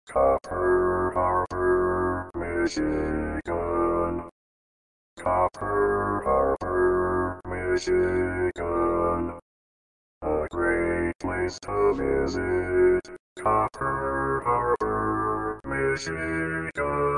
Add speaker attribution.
Speaker 1: Copper Harbor, Michigan. Copper Harbor, Michigan. A great place to visit. Copper Harbor, Michigan.